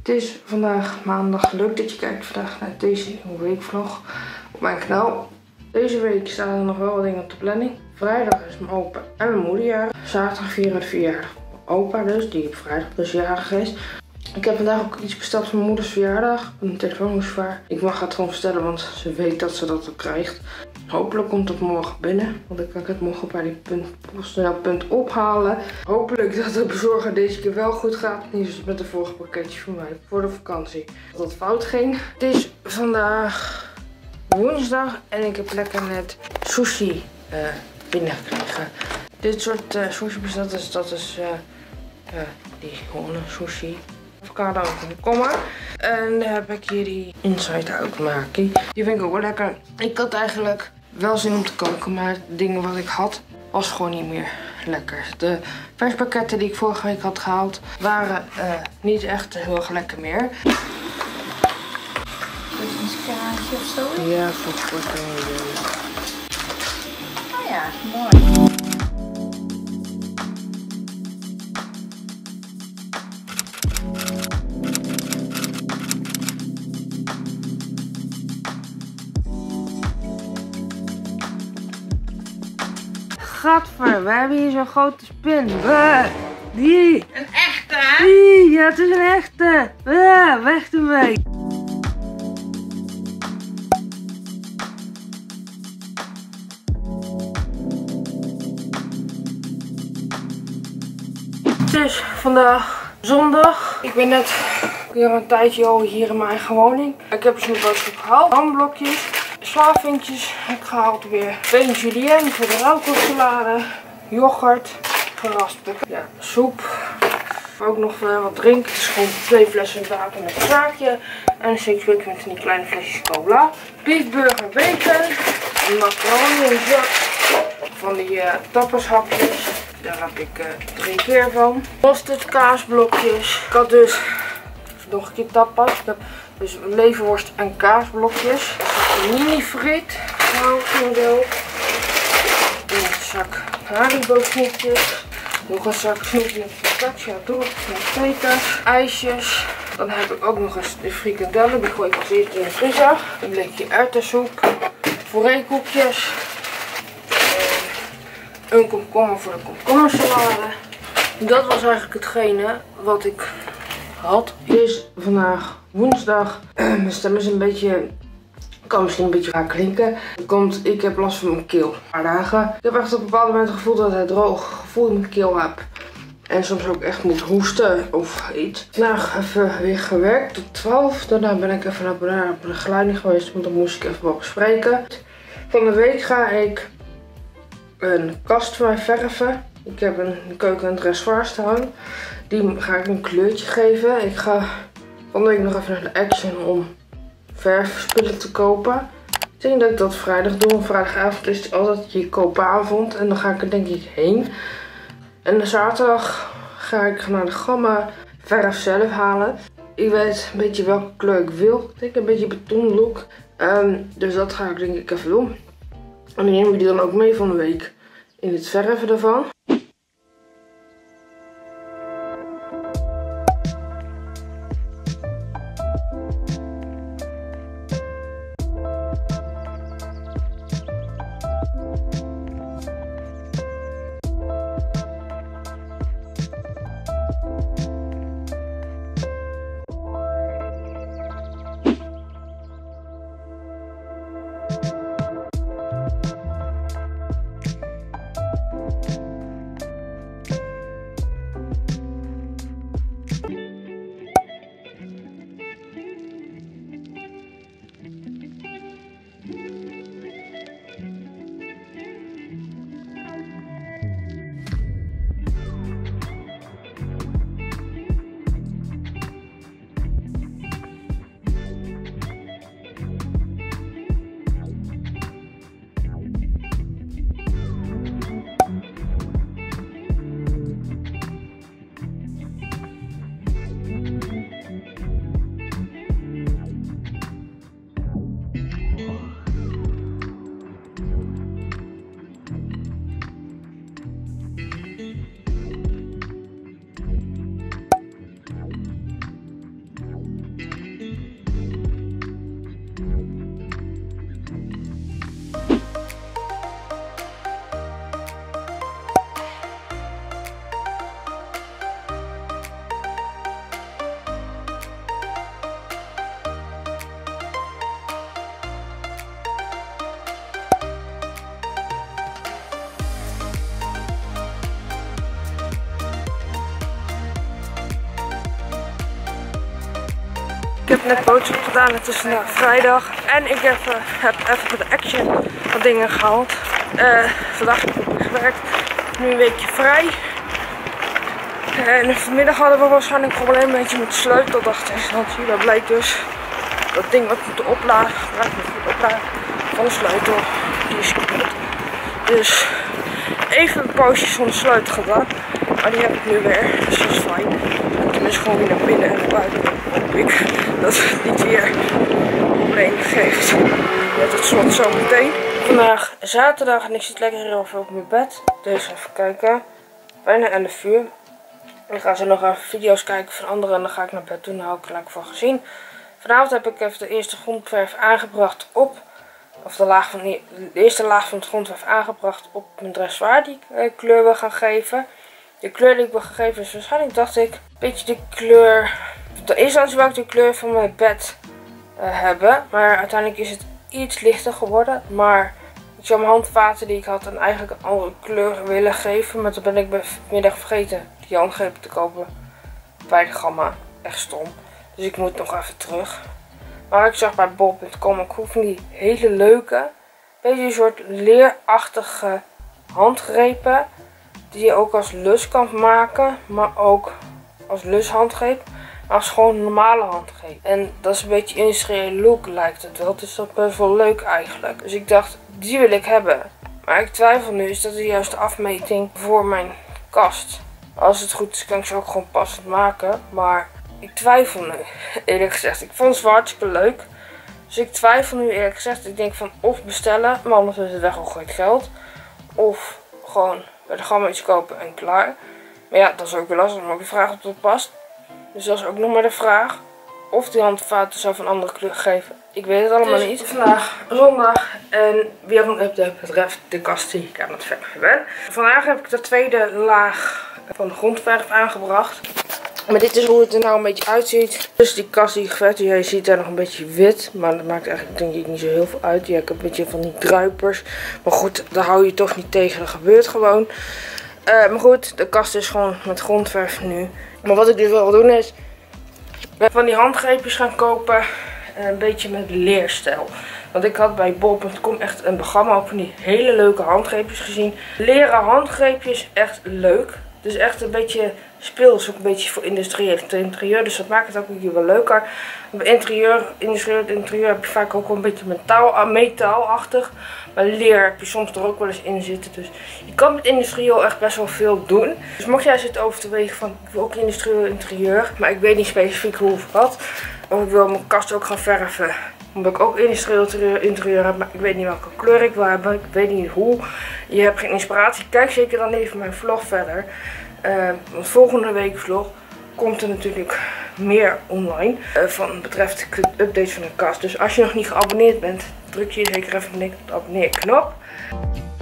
Het is vandaag maandag. Leuk dat je kijkt vandaag naar deze nieuwe weekvlog op mijn kanaal. Deze week staan er nog wel wat dingen op de planning. Vrijdag is mijn opa en mijn moeder jarig. Zaterdag vieren we de verjaardag van mijn opa dus, die op vrijdag dus jarig is. Ik heb vandaag ook iets besteld voor mijn moeders verjaardag. Een telefoonmouchoir. Ik mag het gewoon bestellen, want ze weet dat ze dat ook krijgt. Hopelijk komt het morgen binnen, want dan kan ik het morgen bij die PostNL-punt ophalen. Hopelijk dat de bezorger deze keer wel goed gaat. Niet zoals met de vorige pakketje voor mij voor de vakantie. Dat het fout ging. Het is vandaag woensdag en ik heb lekker net sushi binnengekregen. Dit soort sushi besteld, dat is die gewone sushi. Avocado en komkommer. En dan heb ik hier die inside out maki. Die vind ik ook wel lekker. Ik had eigenlijk wel zin om te koken, maar de dingen wat ik had was gewoon niet meer lekker. De verspakketten die ik vorige week had gehaald waren niet echt heel erg lekker meer. Is een skaatje of zo? Ja, voor het Oh ja, mooi. Gadver, we hebben hier zo'n grote spin. Die. Een echte? Die, ja, het is een echte. Weg ermee. Het is vandaag zondag. Ik ben net weer een tijdje al hier in mijn eigen woning. Ik heb snoepboodschap gehaald. Hamblokjes, slaventjes heb ik gehaald weer. Pain julienne voor de rauwkoolsalade. Yoghurt, geraspte. Ja, soep. Ook nog wat drinken. Het is gewoon 2 flessen water met een zaakje. En een 6 week met die kleine flesjes cola. Beefburger bacon. Een macaroni en zak. Van die tapashapjes. Daar heb ik 3 keer van. Mosterd kaasblokjes. Ik had dus nog een keer tapas. Ik heb dus leverworst en kaasblokjes. Mini friet. Model. Een zak Haribo snoepjes. Nog een zak snoepjes. Focaccia, dorp, peters, ijsjes. Dan heb ik ook nog eens de frikandellen. Die gooi ik als eerste in de vriezer. Een blikje erwtensoep. Foreekoekjes. Een komkommer voor de komkommersalade. Dat was eigenlijk hetgene wat ik had. Het is vandaag woensdag. Mijn stem is een beetje, kan misschien een beetje raar klinken. Want ik heb last van mijn keel. Een paar dagen. Ik heb echt op een bepaald moment het gevoel dat ik het droog gevoel in mijn keel heb. En soms ook echt moet hoesten of iets. Vandaag even weer gewerkt tot 12. Daarna ben ik even naar de begeleiding geweest. Want dan moest ik even wat bespreken. Van de week ga ik een kast voor mij verven. Ik heb een keuken en dressoir staan. Die ga ik een kleurtje geven. Ik ga van de week nog even naar de Action om verfspullen te kopen. Ik denk dat ik dat vrijdag doe. Vrijdagavond is het altijd je koopavond. En dan ga ik er denk ik heen. En de zaterdag ga ik naar de Gamma verf zelf halen. Ik weet een beetje welke kleur ik wil. Ik denk een beetje betonlook. Dus dat ga ik denk ik even doen. En die nemen we die dan ook mee van de week in het verven ervan. heb net boodschappen gedaan. Het is vandaag vrijdag. En ik heb even met de Action wat dingen gehaald. Vandaag heb ik gewerkt. Nu een weekje vrij. En vanmiddag hadden we waarschijnlijk een probleem met de sleutel. Dacht ik, want dat blijkt dus dat ding wat we moeten opladen, van de sleutel, die is kapot. Dus even een poosje zonder sleutel gedaan. Maar die heb ik nu weer, dus dat is fijn. En toen is gewoon weer naar binnen en naar buiten. Hoop ik dat het niet weer een probleem geeft. Met het slot zo meteen. Vandaag zaterdag en ik zit lekker heel veel op mijn bed. Dus even kijken. Bijna 11 uur. Ik ga zo nog even video's kijken van anderen en dan ga ik naar bed doen. Daar hou ik gelijk van gezien. Vanavond heb ik even de eerste grondverf aangebracht op. Of de eerste laag van het grondverf aangebracht op mijn dressoir die ik kleur wil gaan geven. De kleur die ik wil gaan geven is waarschijnlijk, dacht ik, een beetje de kleur. De eerste instantie wou ik de kleur van mijn bed hebben. Maar uiteindelijk is het iets lichter geworden. Maar ik zou mijn handvaten die ik had en eigenlijk een andere kleur willen geven. Maar toen ben ik vanmiddag vergeten die handgrepen te kopen bij de Gamma. Echt stom. Dus ik moet nog even terug. Maar ik zag bij bol.com ook van die hele leuke, beetje een soort leerachtige handgrepen. Die je ook als lus kan maken, maar ook als lushandgreep. Maar als gewoon een normale handgreep. En dat is een beetje industriële look lijkt het wel. Dus dat is best wel leuk eigenlijk. Dus ik dacht, die wil ik hebben. Maar ik twijfel nu, is dat de juiste afmeting voor mijn kast. Als het goed is kan ik ze ook gewoon passend maken. Maar ik twijfel nu, eerlijk gezegd. Ik vond het hartstikke leuk. Dus ik twijfel nu eerlijk gezegd. Ik denk van of bestellen, maar anders is het weggegooid geld. Of gewoon bij de Gamma iets kopen en klaar. Maar ja, dat is ook weer lastig. Maar ook de vraag of het past. Dus dat is ook nog maar de vraag. Of die handvaten zou van andere kleur geven. Ik weet het allemaal niet. Vandaag zondag en weer een update betreft de kast die ik aan het verven ben. Vandaag heb ik de tweede laag van de grondverf aangebracht. Maar dit is hoe het er nou een beetje uitziet. Dus die kast die ik geverfd heb, je ziet daar nog een beetje wit. Maar dat maakt eigenlijk denk ik niet zo heel veel uit. Ja, ik heb een beetje van die druipers. Maar goed, daar hou je toch niet tegen. Dat gebeurt gewoon. Maar goed, de kast is gewoon met grondverf nu. Maar wat ik dus wil doen is van die handgreepjes gaan kopen. Een beetje met leerstijl. Want ik had bij bol.com echt een programma op van die hele leuke handgreepjes gezien. Leren handgreepjes, echt leuk. Dus echt een beetje speels, ook een beetje voor industrieel interieur. Dus dat maakt het ook weer wel leuker. Bij industrieel interieur heb je vaak ook wel een beetje metaalachtig. Maar leer heb je soms er ook wel eens in zitten. Dus je kan met industrieel echt best wel veel doen. Dus mocht jij zitten over te wegen van ik wil ook industrieel interieur. Maar ik weet niet specifiek hoe of wat. Of ik wil mijn kast ook gaan verven. Omdat ik ook industrieel interieur heb, maar ik weet niet welke kleur ik wil hebben. Ik weet niet hoe. Je hebt geen inspiratie. Kijk zeker dan even mijn vlog verder. Want volgende week vlog komt er natuurlijk meer online. Van betreft de updates van de kast. Dus als je nog niet geabonneerd bent, druk je zeker even op de abonneerknop.